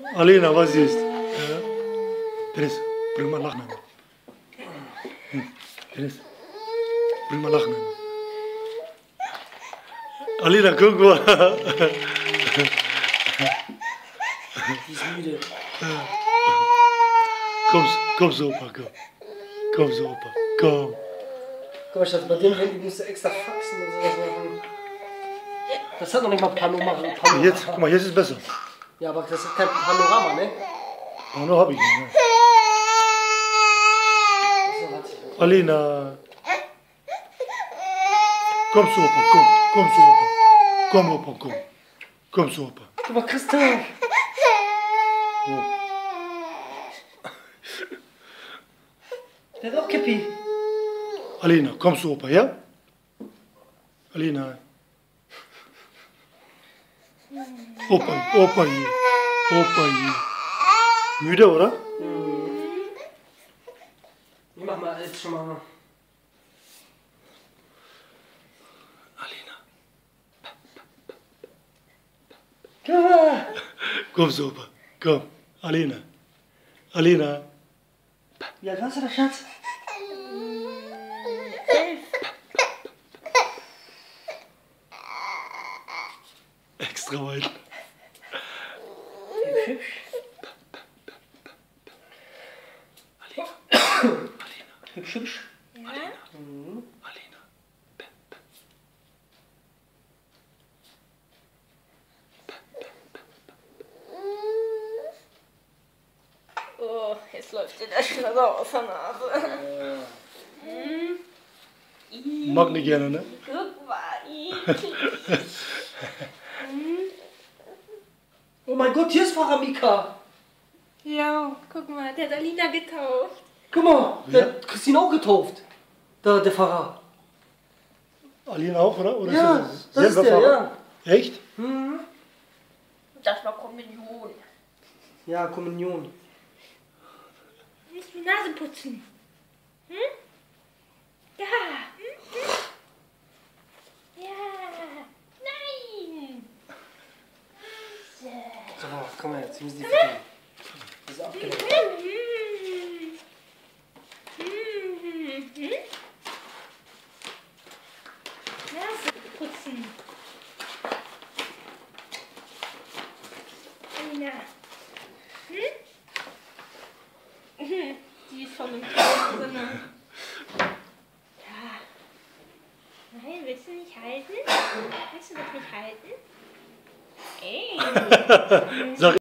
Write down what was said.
Alina, was ist? Ja? Dennis, bring mal Lachen. Dennis, bring mal Lachen. Alina, guck mal. Die ist müde. Komm so, Opa, komm. Komm so, Opa, komm. Guck mal, Schatz, bei dem Handy musst du extra faxen und sowas machen. Das hat noch nicht mal Panorama. Jetzt, guck mal, jetzt ist es besser. Ja, aber das ist kein Panorama, ne? Pano hab ich nicht, ne? So, warte. Alina. Komm zu Opa, komm. Komm zu Opa. Komm, Opa, komm. Komm zu Opa. Guck mal, Christoph. Der hat auch Kippi. Alina, komm zu Opa, ja? Alina. Opa hier. Opa hier. Müde, oder? Ich mach mal jetzt schon mal. Alina. Guck mal. Komm zu Opa. Komm. Alina. Alina. Wie alt warst du da, Schatz? Extra weit. Hübsch, hübsch. Hübsch, hübsch. Ja? Alina. Oh, jetzt läuft dir der Schnurrbart aus der Nase. Mag nicht gerne, ne? Guck mal. Oh mein Gott, hier ist Pfarrer Mika. Ja, guck mal, der hat Alina getauft. Guck mal, der Ja. hat Christine auch getauft. Der Pfarrer. Alina auch, oder? Oder Ja, ist das ist selber der, Fahrer? ja. Echt? Mhm. Das war Kommunion. Ja, Kommunion. Willst du die Nase putzen? Hm? Ja. Hm? Ja. Nein. So, komm her, jetzt müssen die füttern. Die ist abgelenkt. Nase putzen. Alina. Die ist schon im Kopf drin. Ja. Nein, willst du nicht halten? Willst du das nicht halten? Ey. Sag